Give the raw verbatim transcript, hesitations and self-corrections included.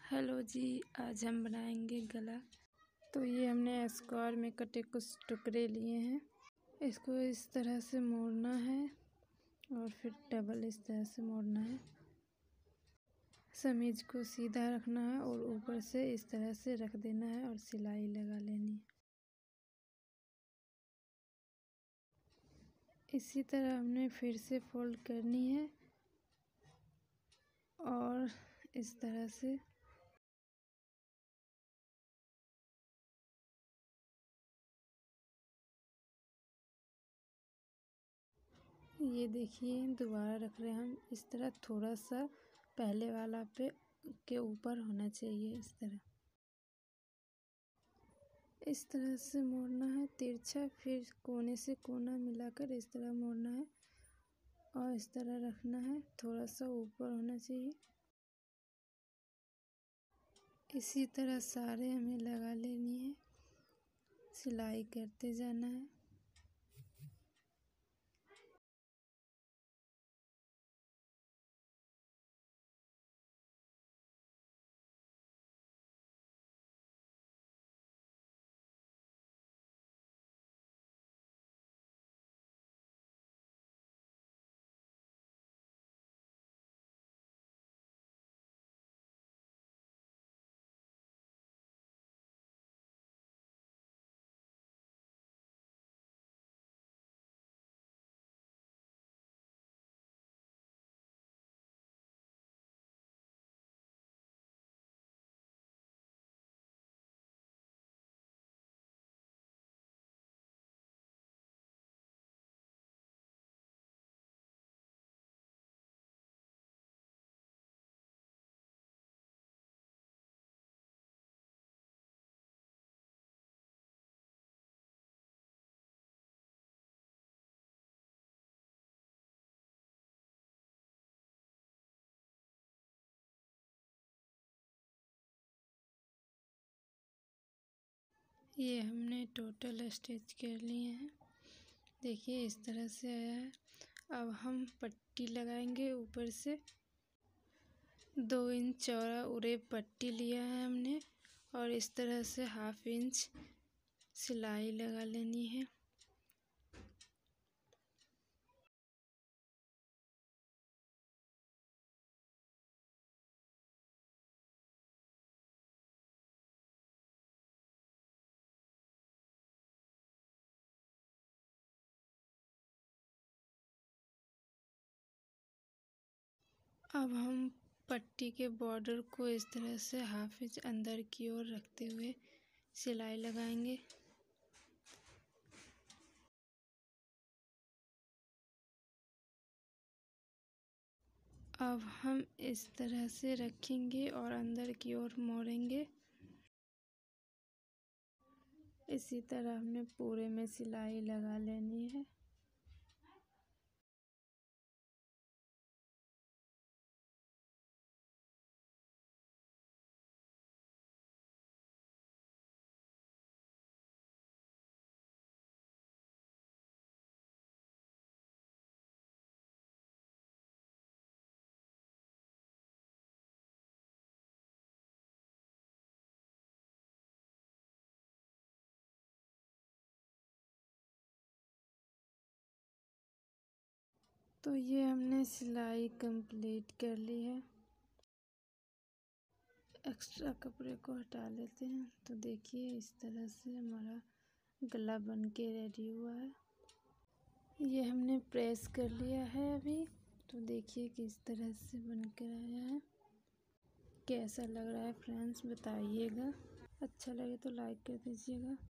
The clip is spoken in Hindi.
हेलो जी, आज हम बनाएंगे गला। तो ये हमने स्क्वायर में कटे कुछ टुकड़े लिए हैं। इसको इस तरह से मोड़ना है और फिर डबल इस तरह से मोड़ना है। समीज को सीधा रखना है और ऊपर से इस तरह से रख देना है और सिलाई लगा लेनी है। इसी तरह हमने फिर से फोल्ड करनी है और इस तरह से ये देखिए दोबारा रख रहे हैं हम। इस तरह थोड़ा सा पहले वाला पे के ऊपर होना चाहिए। इस तरह इस तरह से मोड़ना है तिरछा, फिर कोने से कोना मिलाकर इस तरह मोड़ना है और इस तरह रखना है। थोड़ा सा ऊपर होना चाहिए। इसी तरह सारे हमें लगा लेनी है, सिलाई करते जाना है। ये हमने टोटल स्टिच कर लिए हैं। देखिए इस तरह से आया है। अब हम पट्टी लगाएंगे ऊपर से। दो इंच चौड़ा उरे पट्टी लिया है हमने और इस तरह से हाफ इंच सिलाई लगा लेनी है। अब हम पट्टी के बॉर्डर को इस तरह से हाफ इंच अंदर की ओर रखते हुए सिलाई लगाएंगे। अब हम इस तरह से रखेंगे और अंदर की ओर मोड़ेंगे। इसी तरह हमने पूरे में सिलाई लगा लेनी है। तो ये हमने सिलाई कंप्लीट कर ली है। एक्स्ट्रा कपड़े को हटा लेते हैं। तो देखिए इस तरह से हमारा गला बन के रेडी हुआ है। ये हमने प्रेस कर लिया है अभी। तो देखिए किस तरह से बनकर आया है। कैसा लग रहा है फ्रेंड्स बताइएगा। अच्छा लगे तो लाइक कर दीजिएगा।